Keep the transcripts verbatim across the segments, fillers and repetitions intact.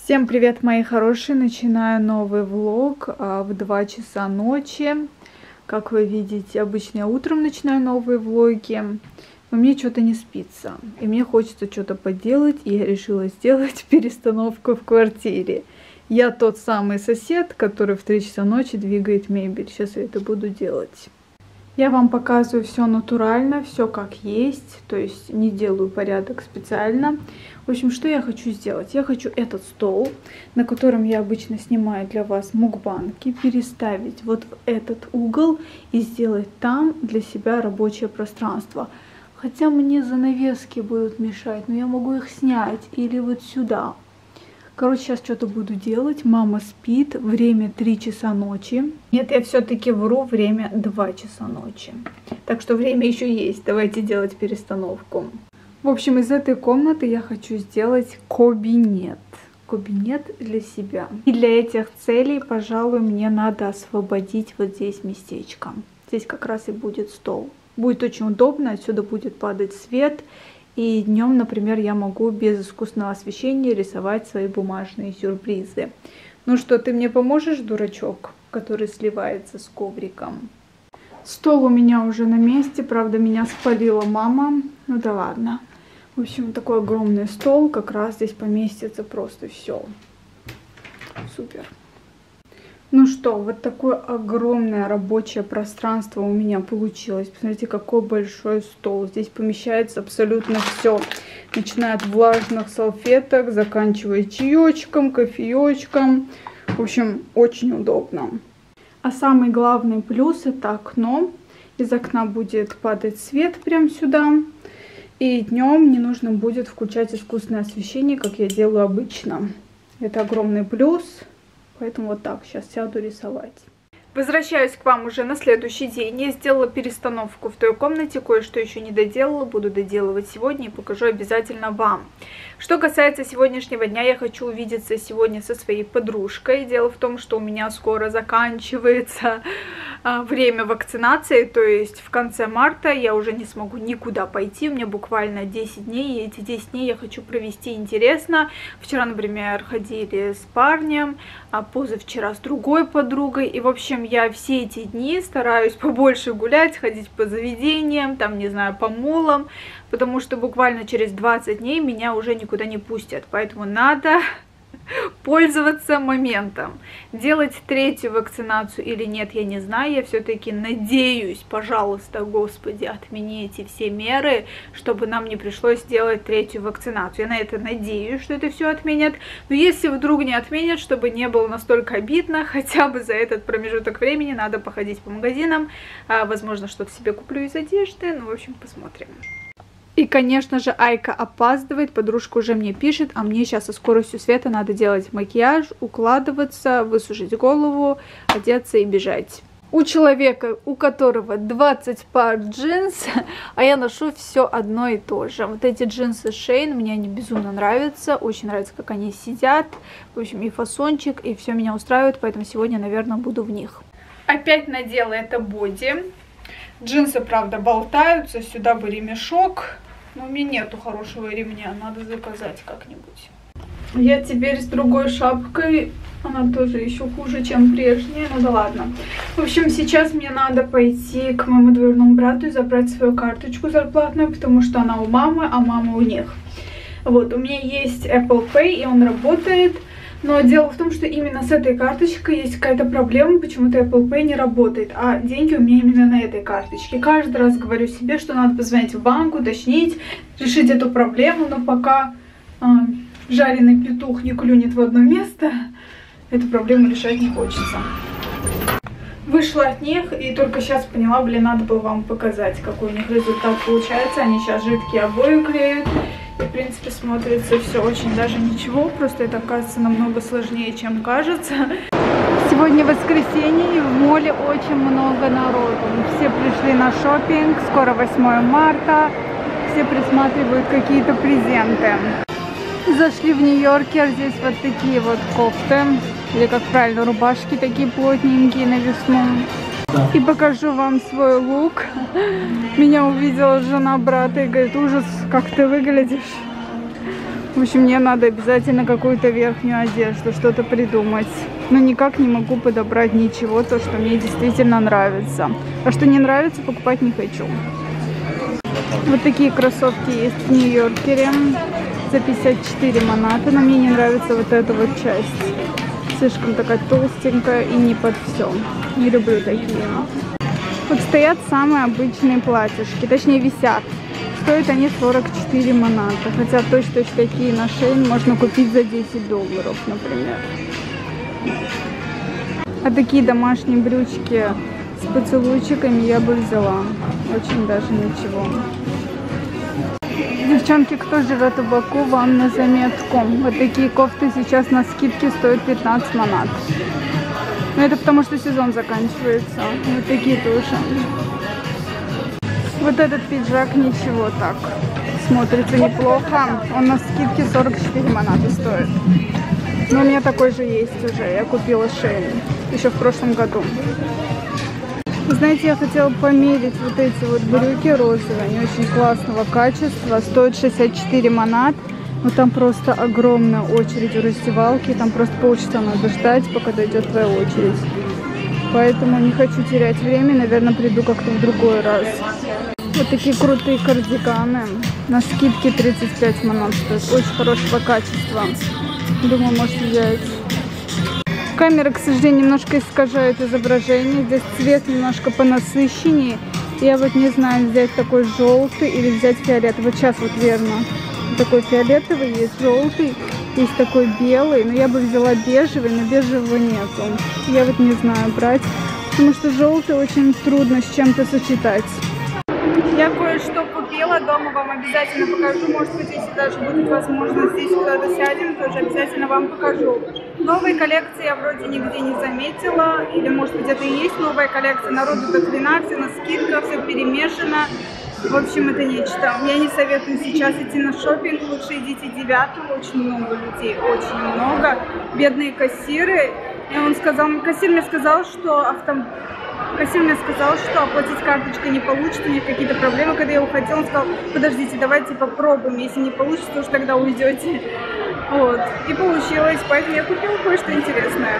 Всем привет, мои хорошие! Начинаю новый влог а, в два часа ночи. Как вы видите, обычно я утром начинаю новые влоги, но мне что-то не спится. И мне хочется что-то поделать, и я решила сделать перестановку в квартире. Я тот самый сосед, который в три часа ночи двигает мебель. Сейчас я это буду делать. Я вам показываю все натурально, все как есть, то есть не делаю порядок специально. В общем, что я хочу сделать? Я хочу этот стол, на котором я обычно снимаю для вас мукбанки, переставить вот в этот угол и сделать там для себя рабочее пространство. Хотя мне занавески будут мешать, но я могу их снять или вот сюда. Короче, сейчас что-то буду делать. Мама спит. Время три часа ночи. Нет, я все-таки вру. Время два часа ночи. Так что время еще есть. Давайте делать перестановку. В общем, из этой комнаты я хочу сделать кабинет. Кабинет для себя. И для этих целей, пожалуй, мне надо освободить вот здесь местечко. Здесь как раз и будет стол. Будет очень удобно. Отсюда будет падать свет. И днем, например, я могу без искусственного освещения рисовать свои бумажные сюрпризы. Ну что, ты мне поможешь, дурачок, который сливается с ковриком? Стол у меня уже на месте, правда, меня спалила мама. Ну да ладно. В общем, такой огромный стол, как раз здесь поместится просто все. Супер. Ну что, вот такое огромное рабочее пространство у меня получилось. Посмотрите, какой большой стол. Здесь помещается абсолютно все. Начиная от влажных салфеток, заканчивая чаечком, кофеечком. В общем, очень удобно. А самый главный плюс — это окно. Из окна будет падать свет прямо сюда. И днем не нужно будет включать искусственное освещение, как я делаю обычно. Это огромный плюс. Поэтому вот так сейчас сяду рисовать. Возвращаюсь к вам уже на следующий день. Я сделала перестановку в той комнате, кое-что еще не доделала, буду доделывать сегодня и покажу обязательно вам. Что касается сегодняшнего дня, я хочу увидеться сегодня со своей подружкой. Дело в том, что у меня скоро заканчивается а, время вакцинации, то есть в конце марта я уже не смогу никуда пойти. У меня буквально десять дней, и эти десять дней я хочу провести интересно. Вчера, например, ходили с парнем, а позавчера с другой подругой, и в общем я все эти дни стараюсь побольше гулять, ходить по заведениям, там, не знаю, по молам, потому что буквально через двадцать дней меня уже никуда не пустят, поэтому надо пользоваться моментом. Делать третью вакцинацию или нет, я не знаю, я все-таки надеюсь, пожалуйста, Господи, отмени эти все меры, чтобы нам не пришлось делать третью вакцинацию. Я на это надеюсь, что это все отменят, но если вдруг не отменят, чтобы не было настолько обидно, хотя бы за этот промежуток времени надо походить по магазинам, возможно, что-то себе куплю из одежды, ну, в общем, посмотрим. И, конечно же, Айка опаздывает, подружка уже мне пишет, а мне сейчас со скоростью света надо делать макияж, укладываться, высушить голову, одеться и бежать. У человека, у которого двадцать пар джинс, а я ношу все одно и то же. Вот эти джинсы Shein, мне они безумно нравятся, очень нравится, как они сидят. В общем, и фасончик, и все меня устраивает, поэтому сегодня, наверное, буду в них. Опять надела это боди. Джинсы, правда, болтаются, сюда бы ремешок, но у меня нету хорошего ремня, надо заказать как-нибудь. Я теперь с другой шапкой, она тоже еще хуже, чем прежняя, ну да ладно. В общем, сейчас мне надо пойти к моему двоюродному брату и забрать свою карточку зарплатную, потому что она у мамы, а мама у них. Вот, у меня есть Apple Pay, и он работает. Но дело в том, что именно с этой карточкой есть какая-то проблема, почему-то Apple Pay не работает, а деньги у меня именно на этой карточке. Каждый раз говорю себе, что надо позвонить в банк, уточнить, решить эту проблему, но пока э, жареный петух не клюнет в одно место, эту проблему решать не хочется. Вышла от них и только сейчас поняла, блин, надо было вам показать, какой у них результат получается. Они сейчас жидкие обои клеют. И, в принципе, смотрится все очень даже ничего. Просто это, оказывается, намного сложнее, чем кажется. Сегодня воскресенье, и в моле очень много народу. Все пришли на шопинг. Скоро восьмое марта. Все присматривают какие-то презенты. Зашли в Нью-Йоркер. Здесь вот такие вот кофты. Или, как правильно, рубашки такие плотненькие на весну. И покажу вам свой лук. Меня увидела жена брата и говорит: ужас, как ты выглядишь. В общем, мне надо обязательно какую-то верхнюю одежду, что-то придумать. Но никак не могу подобрать ничего, то, что мне действительно нравится. А что не нравится, покупать не хочу. Вот такие кроссовки есть в Нью-Йоркере за пятьдесят четыре манаты, но мне не нравится вот эта вот часть. Слишком такая толстенькая и не под все. Не люблю такие. Вот стоят самые обычные платьишки, точнее висят. Стоят они сорок четыре маната, хотя точно-точно такие на Shein можно купить за десять долларов, например. А такие домашние брючки с поцелуйчиками я бы взяла. Очень даже ничего. Девчонки, кто живет в Баку, вам на заметку. Вот такие кофты сейчас на скидке стоят пятнадцать манат. Но это потому, что сезон заканчивается. Вот такие тоже. Вот этот пиджак ничего так. Смотрится неплохо. Он на скидке сорок четыре маната стоит. Но у меня такой же есть уже. Я купила Shein еще в прошлом году. Знаете, я хотела померить вот эти вот брюки розовые. Они очень классного качества. Стоят шестьдесят четыре манат. Но там просто огромная очередь у раздевалки. Там просто полчаса надо ждать, пока дойдет твоя очередь. Поэтому не хочу терять время. Наверное, приду как-то в другой раз. Вот такие крутые кардиганы. На скидке тридцать пять манат стоят. Очень хорошего качества. Думаю, можете взять. Камера, к сожалению, немножко искажает изображение. Здесь цвет немножко понасыщеннее. Я вот не знаю, взять такой желтый или взять фиолетовый. Вот сейчас вот верно. Такой фиолетовый, есть желтый, есть такой белый. Но я бы взяла бежевый, но бежевого нету. Я вот не знаю брать, потому что желтый очень трудно с чем-то сочетать. Я кое-что купила, дома вам обязательно покажу. Может быть, если даже будет возможность здесь куда-то сядем, тоже обязательно вам покажу. Новые коллекции я вроде нигде не заметила. Или может быть это и есть новая коллекция. Народу до хрена, все на скидках, все перемешано. В общем, это нечто. Я не советую сейчас идти на шопинг. Лучше идите девятого. Очень много людей, очень много. Бедные кассиры. И он сказал, кассир мне сказал, что автом... Кассир мне сказал, что оплатить карточкой не получится, у них какие-то проблемы. Когда я уходила, он сказал, подождите, давайте попробуем. Если не получится, то уж тогда уйдете. Вот. И получилось, поэтому я купила кое-что интересное.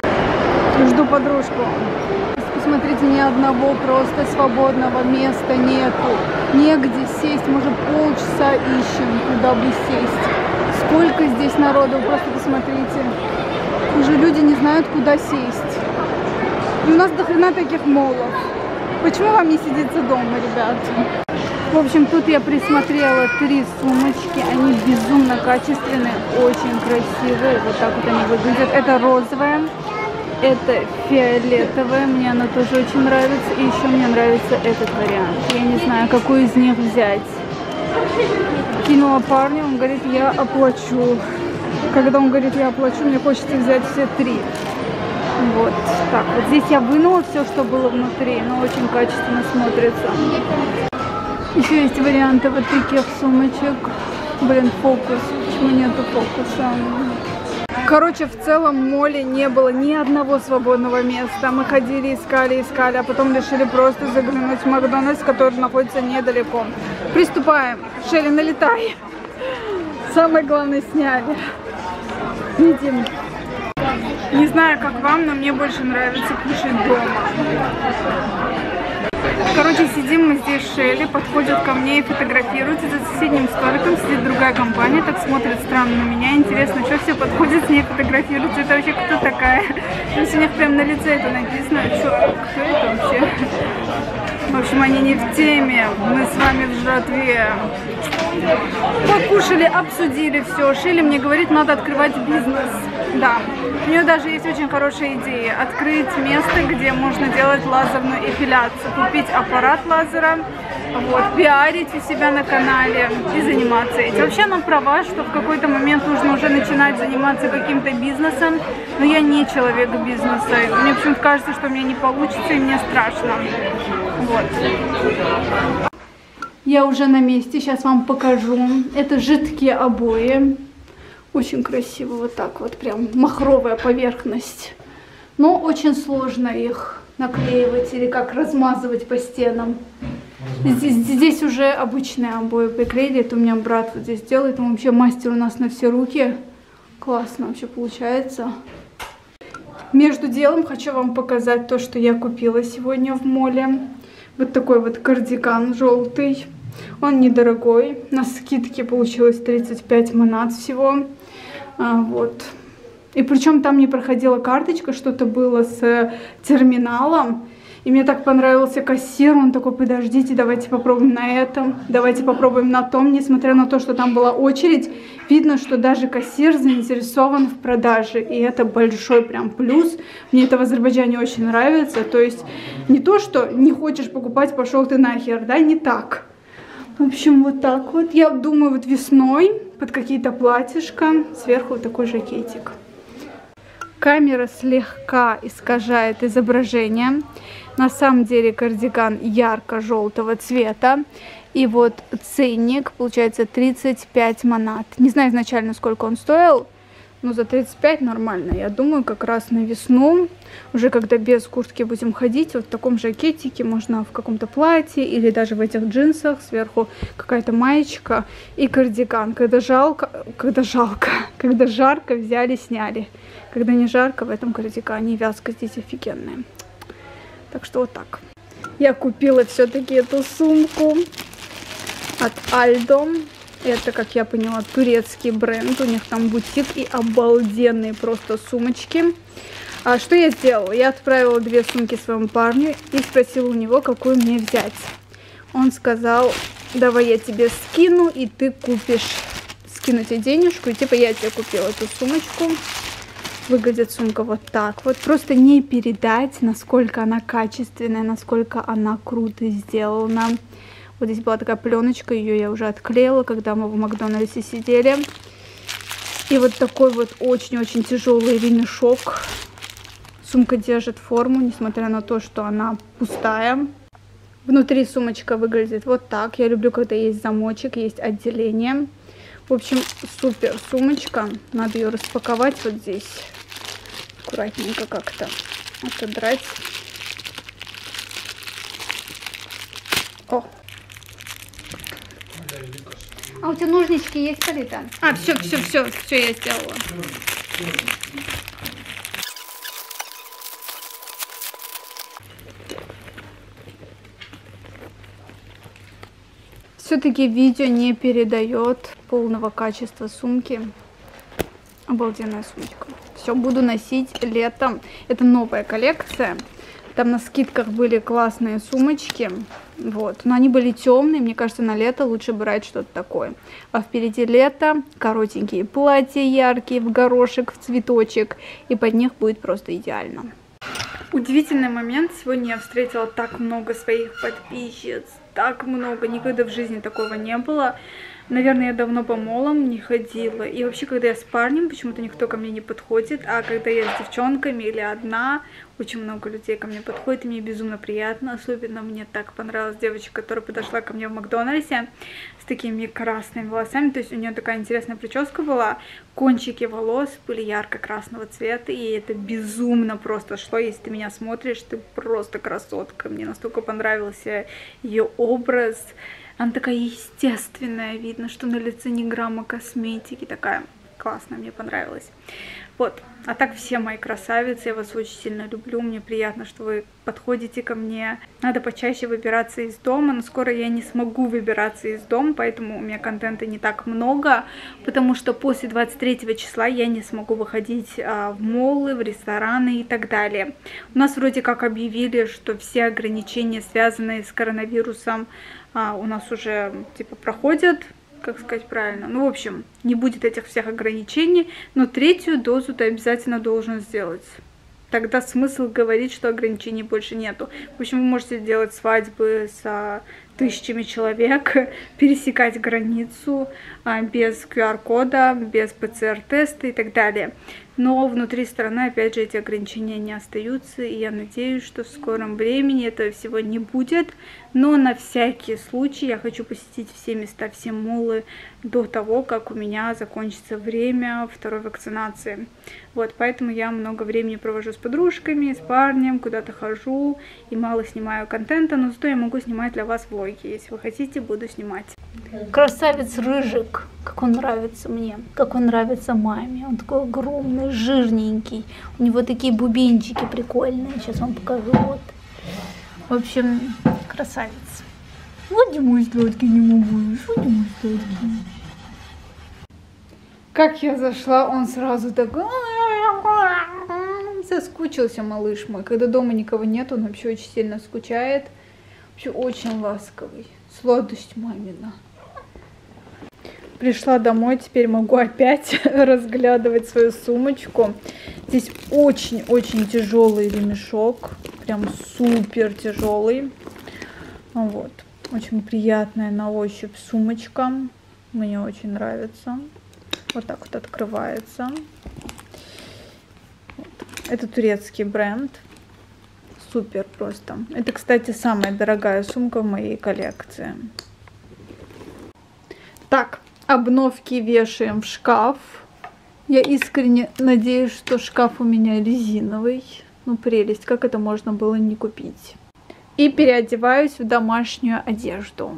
Жду подружку. Посмотрите, ни одного просто свободного места нету. Негде сесть, мы уже полчаса ищем, куда бы сесть. Сколько здесь народу, просто посмотрите. Уже люди не знают, куда сесть. И у нас до хрена таких молов. Почему вам не сидится дома, ребят? В общем, тут я присмотрела три сумочки. Они безумно качественные, очень красивые. Вот так вот они выглядят. Это розовая, это фиолетовая. Мне она тоже очень нравится. И еще мне нравится этот вариант. Я не знаю, какую из них взять. Кинула парню, он говорит, я оплачу. Когда он говорит, я оплачу, мне хочется взять все три. Вот так вот. Здесь я вынула все, что было внутри, но очень качественно смотрится. Еще есть варианты вот таких сумочек. Блин, фокус. Почему нету фокуса? Короче, в целом моле не было ни одного свободного места. Мы ходили, искали, искали, а потом решили просто заглянуть в Макдональдс, который находится недалеко. Приступаем. Шелли, налетай. Самое главное сняли. Видим. Не знаю, как вам, но мне больше нравится кушать дома. Короче, сидим мы здесь с Шелли, подходят ко мне и фотографируются. За соседним столиком сидит другая компания, так смотрит странно на меня. Интересно, что все подходят с ней фотографируются. Это вообще кто такая? То есть у них прям на лице это написано. Что, кто это вообще? В общем, они не в теме. Мы с вами в жратве. Покушали, обсудили все. Шелли мне говорит, надо открывать бизнес. Да, у нее даже есть очень хорошая идея. Открыть место, где можно делать лазерную эпиляцию. Купить аппарат лазера, вот, пиарить у себя на канале и заниматься этим. Вообще она права, что в какой-то момент нужно уже начинать заниматься каким-то бизнесом. Но я не человек бизнеса. Мне почему-то кажется, что у меня не получится, и мне страшно. Вот. Я уже на месте, сейчас вам покажу. Это жидкие обои. Очень красиво, вот так вот, прям махровая поверхность. Но очень сложно их наклеивать или как размазывать по стенам. Здесь, здесь уже обычные обои приклеили, это у меня брат вот здесь делает, он вообще мастер у нас на все руки. Классно вообще получается. Между делом хочу вам показать то, что я купила сегодня в моле. Вот такой вот кардиган желтый. Он недорогой. На скидке получилось тридцать пять манат всего. А, вот. И причем там не проходила карточка, что-то было с терминалом. И мне так понравился кассир, он такой: подождите, давайте попробуем на этом, давайте попробуем на том. Несмотря на то, что там была очередь, видно, что даже кассир заинтересован в продаже. И это большой прям плюс. Мне это в Азербайджане очень нравится. То есть не то, что не хочешь покупать, пошел ты нахер, да, не так. В общем, вот так вот. Я думаю, вот весной под какие-то платьишко, сверху вот такой жакетик. Камера слегка искажает изображение. На самом деле кардиган ярко-желтого цвета. И вот ценник получается тридцать пять манат. Не знаю изначально, сколько он стоил, но за тридцать пять нормально. Я думаю, как раз на весну, уже когда без куртки будем ходить, вот в таком жакетике, можно в каком-то платье или даже в этих джинсах, сверху какая-то маечка и кардиган. Когда жалко, когда жалко, когда жарко, взяли, сняли. Когда не жарко, в этом кардигане вязка здесь офигенная. Так что вот так. Я купила все-таки эту сумку от Aldo. Это, как я поняла, турецкий бренд. У них там бутик и обалденные просто сумочки. А что я сделала? Я отправила две сумки своему парню и спросила у него, какую мне взять. Он сказал: давай я тебе скину, и ты купишь. Скину тебе денежку, и типа я тебе купила эту сумочку. Выглядит сумка вот так вот. Просто не передать, насколько она качественная, насколько она круто сделана. Вот здесь была такая пленочка, ее я уже отклеила, когда мы в Макдональдсе сидели. И вот такой вот очень-очень тяжелый ремешок. Сумка держит форму, несмотря на то, что она пустая. Внутри сумочка выглядит вот так. Я люблю, когда есть замочек, есть отделение. В общем, супер сумочка. Надо ее распаковать вот здесь. Аккуратненько как-то отодрать. О! А у тебя ножнички есть, Полита? А, все, все, все, все я сделала. Все-таки видео не передает полного качества сумки. Обалденная сумочка. Все, буду носить летом. Это новая коллекция. Там на скидках были классные сумочки. Вот. Но они были темные. Мне кажется, на лето лучше брать что-то такое. А впереди лето. Коротенькие платья яркие, в горошек, в цветочек. И под них будет просто идеально. Удивительный момент. Сегодня я встретила так много своих подписчиц. Так много. Никогда в жизни такого не было. Наверное, я давно по молам не ходила. И вообще, когда я с парнем, почему-то никто ко мне не подходит. А когда я с девчонками или одна, очень много людей ко мне подходит. И мне безумно приятно. Особенно мне так понравилась девочка, которая подошла ко мне в Макдональдсе с такими красными волосами. То есть у нее такая интересная прическа была. Кончики волос были ярко-красного цвета. И это безумно просто шло. Если ты меня смотришь, ты просто красотка. Мне настолько понравился ее образ. Она такая естественная, видно, что на лице ни грамма косметики. Такая классная, мне понравилась. Вот, а так все мои красавицы, я вас очень сильно люблю. Мне приятно, что вы подходите ко мне. Надо почаще выбираться из дома, но скоро я не смогу выбираться из дома, поэтому у меня контента не так много, потому что после двадцать третьего числа я не смогу выходить а, в моллы, в рестораны и так далее. У нас вроде как объявили, что все ограничения, связанные с коронавирусом, а, у нас уже типа проходят. Как сказать правильно? Ну, в общем, не будет этих всех ограничений, но третью дозу ты обязательно должен сделать. Тогда смысл говорить, что ограничений больше нету. В общем, вы можете делать свадьбы с тысячами человек, пересекать границу а, без ку ар кода, без пэ цэ эр теста и так далее. Но внутри страны, опять же, эти ограничения не остаются, и я надеюсь, что в скором времени этого всего не будет. Но на всякий случай я хочу посетить все места, все моллы до того, как у меня закончится время второй вакцинации. Вот, поэтому я много времени провожу с подружками, с парнем, куда-то хожу и мало снимаю контента, но зато я могу снимать для вас влоги. Если вы хотите, буду снимать. Красавец Рыжик, как он нравится мне, как он нравится маме. Он такой огромный, жирненький. У него такие бубенчики прикольные. Сейчас вам покажу. Вот. В общем, красавец. Вот мой сладкий, не могу. Вот мой сладкий. Как я зашла, он сразу такой... Соскучился малыш мой. Когда дома никого нет, он вообще очень сильно скучает. Вообще очень ласковый. Сладость мамина. Пришла домой, теперь могу опять разглядывать свою сумочку. Здесь очень-очень тяжелый ремешок. Прям супер тяжелый. Вот. Очень приятная на ощупь сумочка. Мне очень нравится. Вот так вот открывается. Вот. Это турецкий бренд. Супер просто. Это, кстати, самая дорогая сумка в моей коллекции. Так, обновки вешаем в шкаф. Я искренне надеюсь, что шкаф у меня резиновый. Ну, прелесть, как это можно было не купить. И переодеваюсь в домашнюю одежду.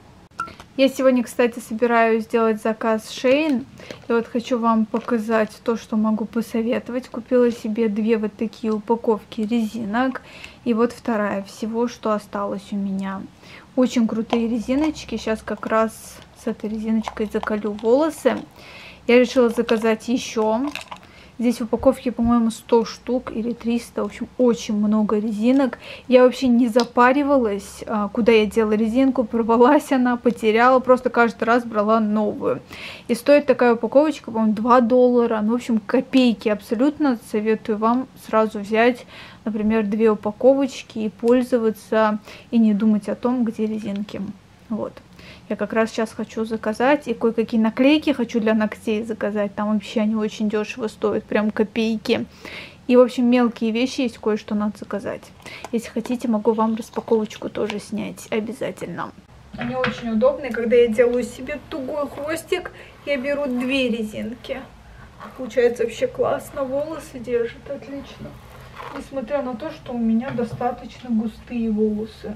Я сегодня, кстати, собираюсь сделать заказ Shein. И вот хочу вам показать то, что могу посоветовать. Купила себе две вот такие упаковки резинок. И вот вторая всего, что осталось у меня. Очень крутые резиночки. Сейчас как раз с этой резиночкой заколю волосы. Я решила заказать еще. Здесь в упаковке, по-моему, сто штук или триста. В общем, очень много резинок. Я вообще не запаривалась, куда я делала резинку. Порвалась она, потеряла. Просто каждый раз брала новую. И стоит такая упаковочка, по-моему, два доллара. Ну, в общем, копейки абсолютно. Советую вам сразу взять, например, две упаковочки и пользоваться. И не думать о том, где резинки. Вот. Я как раз сейчас хочу заказать, и кое-какие наклейки хочу для ногтей заказать. Там вообще они очень дешево стоят, прям копейки. И, в общем, мелкие вещи есть, кое-что надо заказать. Если хотите, могу вам распаковочку тоже снять обязательно. Они очень удобные. Когда я делаю себе тугой хвостик, я беру две резинки. Получается вообще классно, волосы держит отлично. Несмотря на то, что у меня достаточно густые волосы.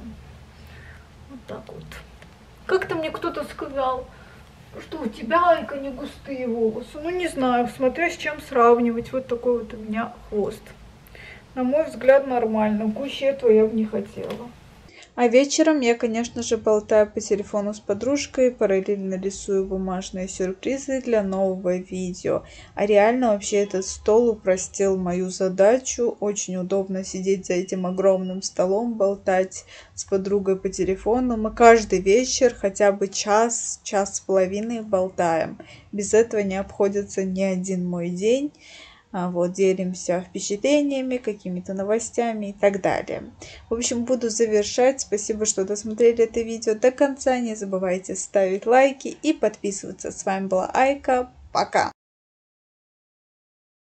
Вот так вот. Как-то мне кто-то сказал, что у тебя, Айка, не густые волосы. Ну, не знаю, смотря с чем сравнивать. Вот такой вот у меня хвост. На мой взгляд, нормально. Гуще этого я бы не хотела. А вечером я, конечно же, болтаю по телефону с подружкой, параллельно рисую бумажные сюрпризы для нового видео. А реально вообще этот стол упростил мою задачу. Очень удобно сидеть за этим огромным столом, болтать с подругой по телефону. Мы каждый вечер хотя бы час, час с половиной болтаем. Без этого не обходится ни один мой день. Вот, делимся впечатлениями, какими-то новостями и так далее. В общем, буду завершать. Спасибо, что досмотрели это видео до конца. Не забывайте ставить лайки и подписываться. С вами была Айка. Пока!